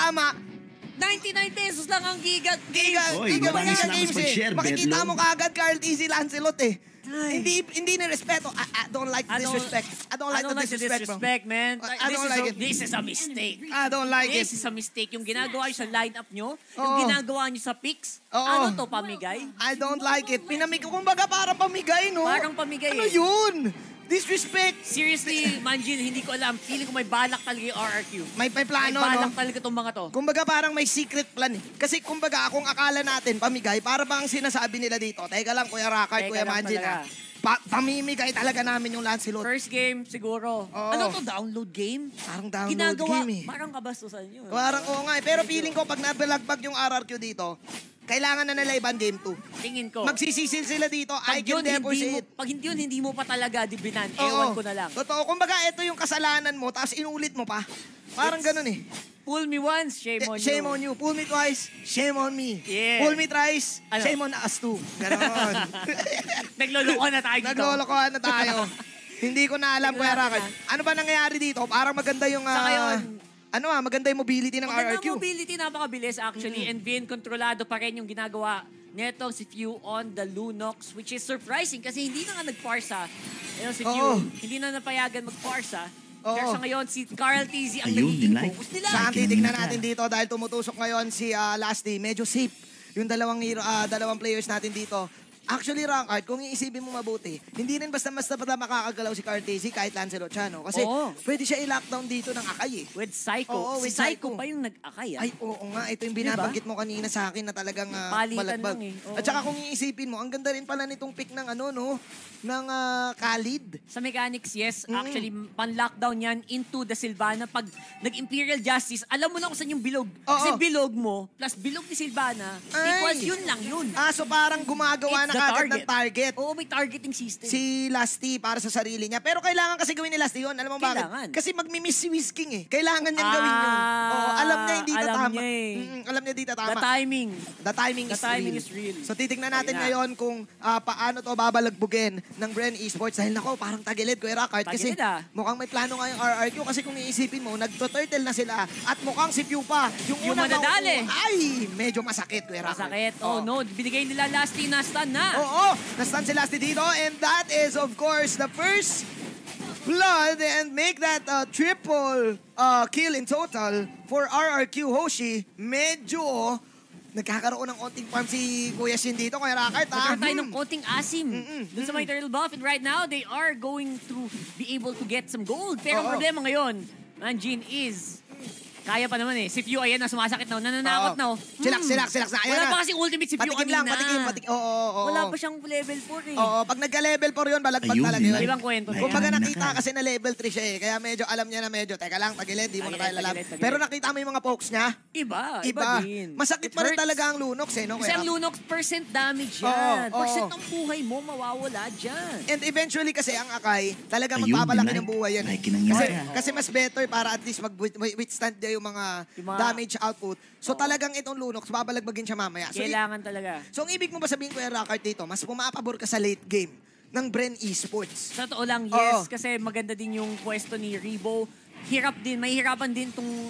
tama. 99 pesos lang ang giga. Oy, maraming salamat sa pag-share, Makikita Bedlo. mo kaagad, Carl Tizzy Lancelot eh. Hindi ni-respeto. I don't like disrespect. I don't like the disrespect, bro. man. I don't like it. This is a mistake. I don't like it. This is a mistake. Yung ginagawa nyo sa lineup nyo, yung Oo. ginagawa nyo sa picks, Oo. ano to, pamigay? I don't like it. Kumbaga parang pamigay, no? Parang pamigay Ano eh. yun? Disrespect. Seriously, Manjin, hindi ko alam. Feeling ko may balak talaga yung RRQ. May plano, May balak no? talaga itong mga to. Kumbaga parang may secret plan eh. Kasi kumbaga kung akala natin pamigay, para bang sinasabi nila dito, teka lang Kuya Rakard, Teka Kuya lang Manjin talaga. pamimigay talaga namin yung Lancelot. First game, siguro. Oo. Ano to, download game? Parang download Ginagawa, game eh. parang kabastusan yun. Parang oo nga eh. Pero feeling ko pag nabalagbag yung RRQ dito, kailangan na nila ibang game 2. Tingin ko. Magsisisil sila dito. I Pag yun, can never see it. pag hindi mo pa talaga dibinan, Oo. ewan ko na lang. Totoo. Kumbaga, ito yung kasalanan mo, tapos inulit mo pa. Parang ganun eh. Fool me once, shame on you. Shame on you. Pull me twice, shame on me. Yeah. Pull me thrice, Ano? shame on us too. Ganon. Nagloloko na tayo dito. Naglolokohan na tayo. Hindi ko na alam, Kuya Rakard. Ano ba nangyayari dito? Parang maganda yung... Sa ngayon, maganda yung mobility ng magandang RRQ. mobility, napakabilis actually. And Vin, kontrolado pa rin yung ginagawa netong si Few on the Lunox, which is surprising kasi hindi na nga nag-parsa. Ayun, si Few, Oo. hindi na napayagan mag-parsa. Oo. Pero sa ngayon, si Carl Tizzy ang Ayun, nagiging nilike. focus nila. Saan titignan natin dito dahil tumutusok ngayon si Lasty. Medyo safe yung dalawang players natin dito. Actually, Rankard, kung iisipin mo mabuti, hindi rin basta-basta makakagalaw si Carl Tizzy kahit Lancelot siya, no? Kasi Oo. pwede siya i-lockdown dito ng Akay eh. With Psycho. Oo, Si with Psycho Psycho. pa yung nag-akay. Ay, oo nga. Ito yung binabanggit mo kanina sa akin na talagang Palitan balagbag. lang eh. Oo. At saka kung iisipin mo, ang ganda rin pala nitong pick ng ng Khalid. Sa mechanics, yes. Actually, pan-lockdown yan into the Sylvana. Pag nag-Imperial Justice, alam mo na kung saan yung bilog. Kasi Oo. bilog mo, plus bilog ni Sylvana, equals yun lang yun. So parang gumagawa It's na the kagad ng target. Oo, may targeting system. Si Lasty para sa sarili niya. Pero kailangan kasi gawin ni Lasty yun. Alam mo bakit? Kailangan. Kasi magmi-miss si Whisking eh. Kailangan niyang gawin yun. Oo, alam niya hindi alam tatama. niya eh. Alam niya hindi tatama. The timing. The timing is real. So titignan natin Okay na. ngayon kung paano to babalagbugin ng Bren Esports. Dahil nako, parang tagilid, Kuya Rakard. Kasi Tagilid, mukhang may plano nga yung RRQ. Kasi kung iisipin mo, nagto-turtle na sila. At mukhang si Pew pa. Yung unang madadali. Ay, medyo masakit, Kuya Rakard. Masakit. Oh no, binigay nila Lasty na stun na. Oo, nastan si Lasty dito. And that is, of course, the first blood and make that triple kill in total for RRQ Hoshi. Medyo nagkakaroon ng konting farm si Kuya Shin dito, Kuya Rakard. Nagkaroon tayo ng konting asim dun sa may turtle buff. And right now, they are going to be able to get some gold. Pero ang Oo. problema ngayon, Manjin is... Kaya pa naman eh. Si Few, ayan na, sumasakit na. Nananakot na. Silak na. Ayan Wala na. pa kasi ultimate si Few Patikim kanina. lang, patikim. Oo. Wala pa siyang level 4 eh. Oo, pag nagka-level 4 yun, balagbag Ayun, talaga nilike. yun. Ibang kwento. Like, Kumbaga ano, nakita naka- kasi na level 3 siya eh. Kaya medyo alam niya na medyo, teka lang, tagilid, di mo na tayo Tagilid, lalab. tagilid. Pero nakita mo yung mga pokes niya? Iba din. Masakit It pa rin hurts. talaga ang Lunox eh, no? Kasi Kuya ang Ram? Lunox, percent damage yan. Oo, Percent oo. ng buhay mo mawawala dyan. And eventually kasi ang Akay, talagang Ayun, magpapalaki nilike. ng buhay yan. Like nangyari. Kasi mas better para at least mag-withstand niya yung mga damage output. So talagang itong Lunox, babalagbagin siya mamaya. So, Kailangan talaga. so ang ibig mo ba sabihin, Kuya Rakard, dito, mas pumapabor ka sa late game ng Bren Esports. Sa totoo lang, Oo. yes. Kasi maganda din yung pwesto ni Rebo. Hirap din, mahihirapan din itong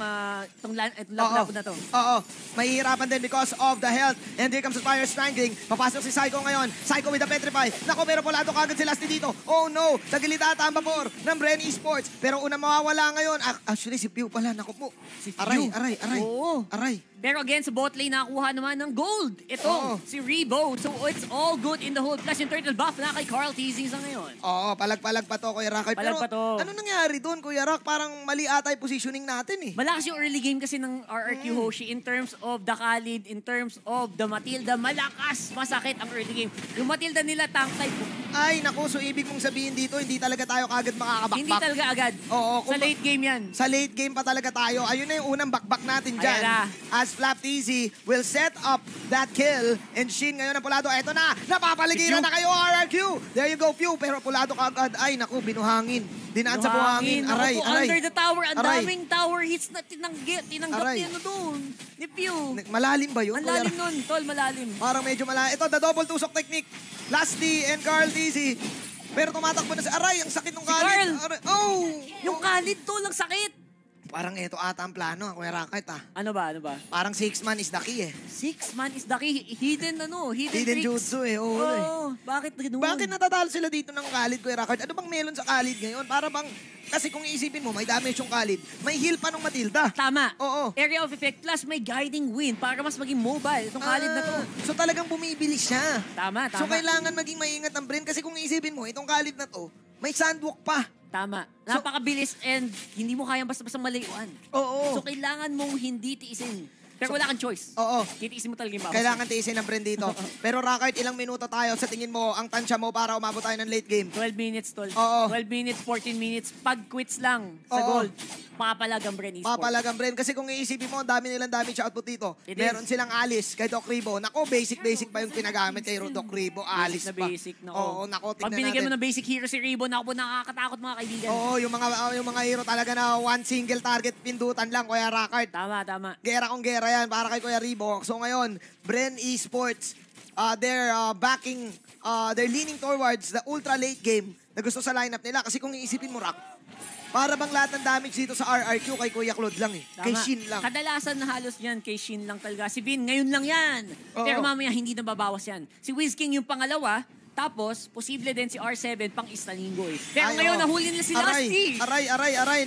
labo na to. Oo. Mahihirapan din because of the health. And here comes the Fire Strangling. Papasok si Psycho ngayon. Psycho with the Petrify. Nako, pero polado kagad si Lasty dito. Oh no! Tagilid ata ang vapor ng Bren Esports. Pero una mawawala ngayon. Actually, si Pew pala. Nako po. Si Pew. Aray. Oo. Aray. Pero again, sa bot lane, nakakuha naman ng gold. Ito, Oo. si Rebo. So it's all good in the whole. Plus yung turtle buff na kay Carl Teasing sa ngayon. Oo, palag-palag pa to, Kuya Rakard. Palag Pero pa to. ano nangyari doon, Kuya Rak? Parang mali ata yung positioning natin eh. Malakas yung early game kasi ng RRQ Hoshi in terms of the Khalid, in terms of the Matilda. Malakas, masakit ang early game. Yung Matilda nila, tank type. Ay, naku, so ibig mong sabihin dito, hindi talaga tayo kagad makakabakbak. Hindi talaga agad. Oo, Sa late game yan. Sa late game pa talaga tayo. Ayun na yung unang bakbak natin dyan. Ayan na. As Flap Teasy will set up that kill. And Shin ngayon ang Pulado. Eto na, napapaligiran na kayo RRQ. There you go, Few. Pero Pulado kagad. Ay, naku, binuhangin. Dinaan sa buhangin. Aray, Ako, aray. under the tower, ang Aray. daming tower hits na tinanggap Aray. ni ano doon. Ni Pew. Malalim ba yun? Ang Kuya lalim Rak? nun, tol, malalim. Parang medyo malalim. Ito, the double tusok technique. Lasty and Carl Teasy. Pero tumatakbo na si Aray. Ang sakit ng Si Carl. Aray. Oh! Yung Khalid, tol, ang sakit. Parang ito ata ang plano, Kuya Rocket Ano ba? Parang 6 man is the key 6 man is the key. Hidden Hidden tricks. jutsu Oo, Bakit ganun? Bakit natatalo sila dito ng Khalid, Kuya Rocket? Ano bang meron sa Khalid ngayon? Para bang, kasi kung iisipin mo, may damage yung Khalid, may heal pa nung Matilda. Tama. Oo. Area of effect plus may guiding wind para mas maging mobile itong Khalid na to. So talagang bumibilis siya. Tama. So kailangan maging maingat ang brain kasi kung iisipin mo, itong Khalid na to, may sandwalk pa. Tama. Napakabilis and hindi mo kayang basta-basta malayuan. Oo. So kailangan mong hindi tiisin. Pero wala kang choice. Oo. Titiisin mo talaga yung bawas. Kailangan tiisin ang brain dito. Pero Rocket, ilang minuto tayo sa tingin mo ang tansya mo para umabot tayo ng late game? 12 minutes, tol. Oo. 12 minutes, 14 minutes. Pag quits lang sa Oo. gold, papalag ang brain esports. Papalag ang brain. Kasi kung iisipin mo, ang dami nilang damage output dito. It Meron is. silang Alice kay Doc Ribo. Nako, basic pa yung ginagamit kay Doc Ribo. Alice na pa. basic. Nako. Oo, nako, Pag tingnan binigyan mo natin. ng basic hero si Ribo, nako po nakakatakot mga kaibigan. Oo, yung mga hero talaga na one single target pindutan lang, Kuya Rocket. Tama. Gera kong gera yan para kay Kuya Ribo. So ngayon, Bren Esports, they're backing, they're leaning towards the ultra late game na gusto sa lineup nila. Kasi kung iisipin mo, Rock, para bang lahat ng damage dito sa RRQ kay Kuya Claude lang Tama. Kay Shin lang. Kadalasan na halos yan, kay Shin lang talaga. Si Vin, ngayon lang yan. Oo. Pero mamaya hindi na babawas yan. Si Wiz King yung pangalawa, tapos posible din si R7 pang isang linggo eh. Pero Ay, ngayon oo. nahuli nila si Lasty. Aray.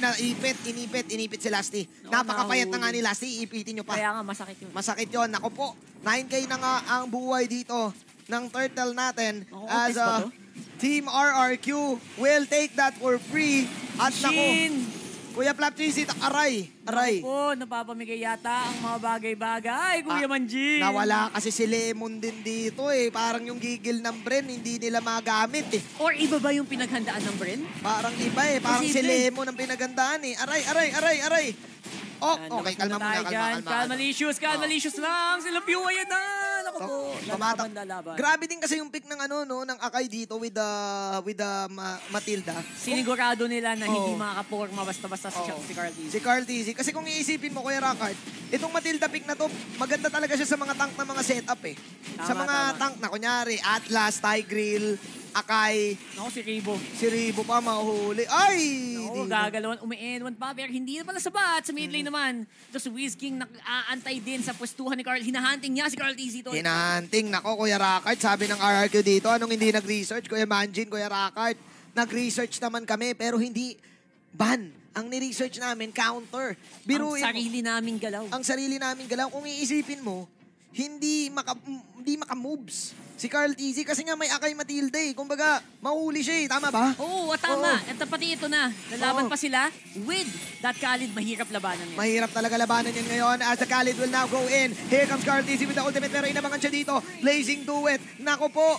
Inipit si Lasty. Napakapayat na nga nahuli. ni Lasty, iipitin nyo pa. Kaya nga masakit yun. Masakit yon. Ako po, 9K na nga ang buhay dito ng turtle natin Ako, as test ba to? Team RRQ will take that for free. At nako, Shin! Kuya Flap Cheesy, aray. Opo, napapamigay yata ang mga bagay-bagay, Kuya Manji. Nawala kasi si Lemon din dito eh. Parang yung gigil ng Bren, hindi nila magamit eh. Or iba ba yung pinaghandaan ng Bren? Parang iba eh. Parang si Posible. Lemon ang pinagandaan eh. Aray. Oh, okay, kalma muna, kalma. Calmalicious lang. Sila Pew, ayan na. Naku po. Tumatak. Lalaban. Grabe din kasi yung pick ng ng Akai dito with the Matilda. Sinigurado nila na hindi Oo. makakaporma basta-basta si Carl Tizzy. Si Carl Tizzy. Kasi kung iisipin mo, Kuya Rockart, itong Matilda pick na to, maganda talaga siya sa mga tank na mga setup eh. Sa Tama, mga tama. tank na kunyari, Atlas, Tigreal, Akai, Naku, si Ribo. si Ribo pa mahuhuli. Ay! Oo, Di- gagalawan, umi-N1 pa, pero hindi na pala sabat. Sa mid lane naman, ito si Wiz King nag-aantay din sa pwestuhan ni Carl. Hinahunting niya si Carl Tizzy to. Hinahunting. Nako, Kuya Rockart, sabi ng RRQ dito, anong hindi nag-research? Kuya Manjin, Kuya Rockart, nag-research naman kami, pero hindi ban. Ang ni-research namin, counter. Ang Biruin mo. sarili naming galaw. Ang sarili namin galaw. Kung iisipin mo, hindi maka-moves si Carl Tizzy kasi nga may Akai Matilda eh. Kumbaga, mahuli siya eh. Tama ba? Oo, tama. Oo. At pati ito na, lalaban Oo. pa sila with that Khalid. Mahirap labanan yan. Mahirap talaga labanan yan ngayon as the Khalid will now go in. Here comes Carl Tizzy with the ultimate pero inabangan siya dito. Blazing Duet. Nako po,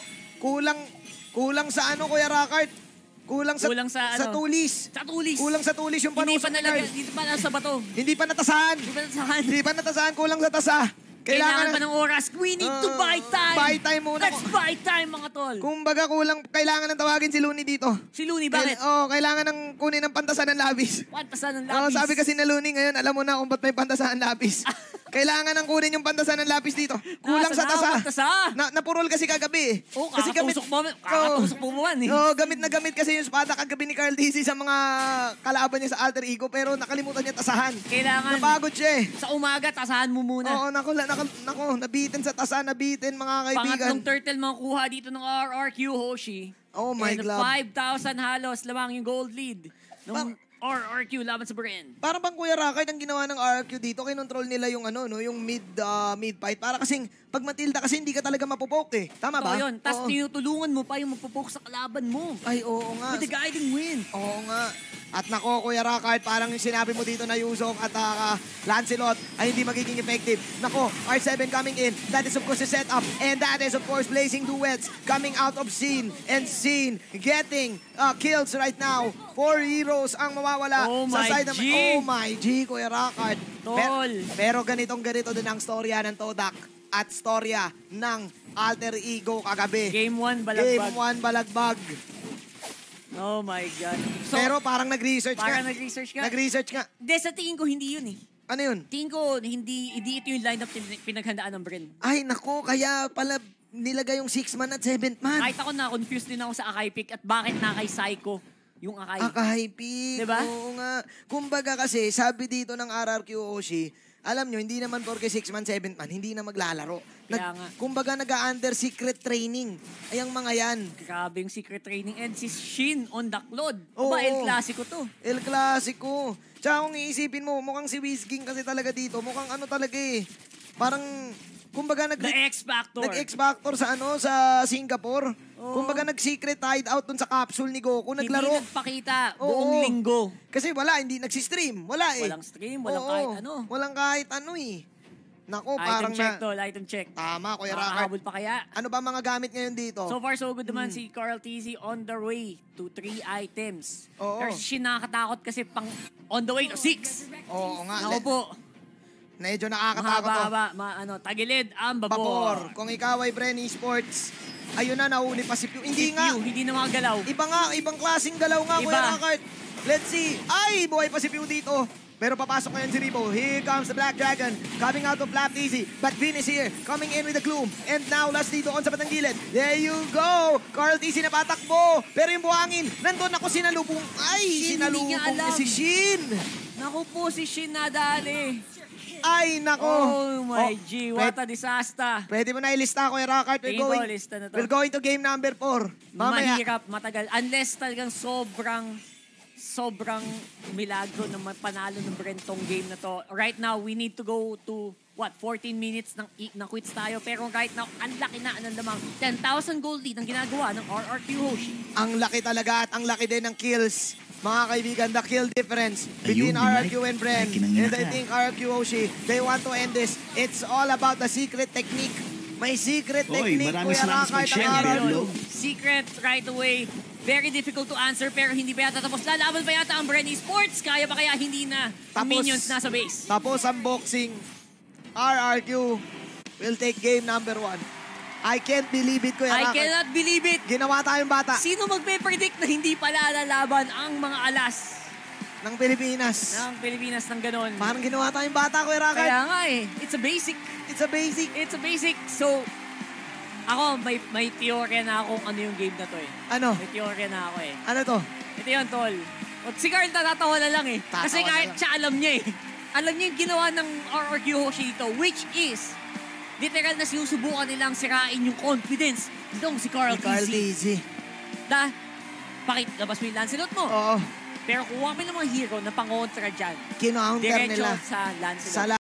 kulang sa ano, Kuya Rockart? Kulang sa ano? tulis. Sa tulis. Kulang sa tulis yung Hindi panusok pa ni nalaga, Carl. hindi pa nasa bato. Hindi pa natasahan. Hindi pa nasahan. Hindi pa natasahan. Kulang sa tasa. Kailangan pa ng oras. We need to buy time. Buy time muna. Let's buy time, mga tol. Kumbaga kailangan ng tawagin si Looney dito. Si Looney, bakit? Kailangan ng kunin ng pantasan ng labis. Pantasan ng Oo, labis. sabi kasi na Looney ngayon, alam mo na kung ba't may pantasan ng labis. Kailangan ng kunin yung pantasan ng lapis dito. Kulang sa tasa. Napurol kasi kagabi eh. Oo, Kasi kakatusok mo man eh. Oo, gamit na gamit kasi yung espada kagabi ni Carl Tizzy sa mga kalaban niya sa alter ego pero nakalimutan niya tasahan. Kailangan. Napagod siya eh. Sa umaga, tasahan mo muna. Oo, nabitin sa tasa, nabitin mga kaibigan. Pangatlong turtle makukuha dito ng RRQ Hoshi. Oh my And God. 5,000 halos lamang yung gold lead ng RRQ laban sa Bren. Parang bang Kuya Rockart ang ginawa ng RRQ dito, kinontrol nila yung yung mid fight. Para kasing pag Matilda kasi hindi ka talaga mapopoke eh. Tama ba? Ito yun. Tapos Oo. tinutulungan mo pa yung magpupoke sa kalaban mo. Ay, oo nga. With the guiding wind. Oo nga. At nako, Kuya Rockart, parang yung sinabi mo dito na Yusok at Lancelot ay hindi magiging effective. Nako, R7 coming in. That is of course the setup. And that is of course Blazing Duets coming out of scene. And scene getting kills right now. 4 heroes ang mawawala Oh sa my side ng... G. Oh my G, Kuya Rockart. Tol. Pero ganito din ang storya ng Todak at storya ng Alter Ego kagabi. Game 1, Game balagbag. 1, balagbag. Oh my God. So, Pero parang nag-research parang ka. nag-research ka. Nag-research nga. Hindi, sa tingin ko hindi yun eh. Ano yun? Tingin ko hindi ito yung lineup pinaghandaan ng Bren. Ay, nako, kaya pala nilagay yung 6 man at 7 man. Kahit ako na confused din ako sa Akai pick at bakit na kay Psycho. yung Akai. Akai pick. Diba? Oo nga. Kumbaga kasi, sabi dito ng RRQ Hoshi, alam nyo, hindi naman porke 6-man, 7-man, hindi na maglalaro. Kaya nga. Kumbaga nag-under secret training. Ay, ang mga yan. Grabe yung secret training. And si Shin on the cloud. Oo. Aba, El Clasico to. El Clasico. Tsaka kung iisipin mo, mukhang si Wizking kasi talaga dito. Mukhang ano talaga eh. Parang, kumbaga The X Factor. Nag-X Factor sa sa Singapore. Oo. Kumbaga nag-secret hideout dun sa capsule ni Goku. Naglaro. Hindi nagpakita Oo. buong linggo. Kasi wala, hindi nagsistream. Wala eh. Walang stream, walang Oo, kahit ano. Walang kahit ano eh. Nako, Item parang check tol, item check. Tama, Kuya Rakard. Makakahabol pa kaya? Ano ba mga gamit ngayon dito? So far, so good naman si Carl TZ on the way to 3 items. Oo. Pero si Shin nakakatakot kasi pang on the way to 6. Oo nga. Ako po, Medyo nakakatakot to. mahaba, tagilid ang babor. Babor. Kung ikaw ay Bren Esports, ayun na, nahuli pa si Pew. Hindi Si nga. Pew, hindi na makagalaw. Iba nga, ibang klaseng galaw nga, Iba. Kuya Rakard. Let's see. Ay, buhay pa si Pew dito. Pero papasok ngayon si Ribo. Here comes the Black Dragon. Coming out of Flap Easy. But Vin is here. Coming in with the Gloom. And now, last dito on sa batang gilid. There you go. Carl Easy na patakbo. Pero yung buhangin, nandun ako sinalubong. Ay, Shin, hindi niya sinalubong ni alam. si Shin. Naku po, si Shin nadali. Ay, nako. Oh my G, what a disaster. Pwede mo na ilista, Kuya Rakard. Tingin ko, lista na to. We're going to game number 4. Mamaya. Mahirap, matagal. Unless talagang sobrang milagro na panalo ng Brentong game na to. Right now, we need to go to 14 minutes ng quits tayo. Pero right now, ang laki na ng lamang 10,000 gold lead ang ginagawa ng RRQ Hoshi. Ang laki talaga at ang laki din ng kills. Mga kaibigan, the kill difference between Ayun, RRQ and Bren. ay, kinangina And I ka. think RRQ Hoshi, they want to end this. It's all about the secret technique. May secret Oy, technique, maraming Kuya salamat sa Rakard, pag-share, ang Berlo. RRQ. Secret right away. Very difficult to answer pero hindi pa yata tapos. Lalaban pa yata ang Bren Esports. Kaya pa kaya hindi na ang Tapos. minions nasa base. Tapos ang boxing, RRQ will take game number 1. I can't believe it, Kuya I Rakard. cannot believe it. Ginawa tayong bata Sino magpe-predict na hindi pala lalaban ang mga alas ng Pilipinas. ng Pilipinas ng ganon? Parang ginawa tayong bata, Kuya Rakard. Kaya nga eh. It's a basic. It's a basic. It's a basic. So, ako, may teorya na akong ano yung game na to eh. Ano? May teorya na ako eh. Ano to? Ito yun, tol. O, si Carl natatawa na lang eh. Tatawa Kasi na kahit lang. siya alam niya eh. Alam niya yung ginawa ng RRQ Hoshi dito, which is, literal na sinusubukan nilang sirain yung confidence nitong si Carl Carl TZ. TZ. Labas mo yung Lancelot mo. Oo. Pero kuha mo ng mga hero na pangontra dyan. Kinounter Diretso nila. sa Lancelot. Sa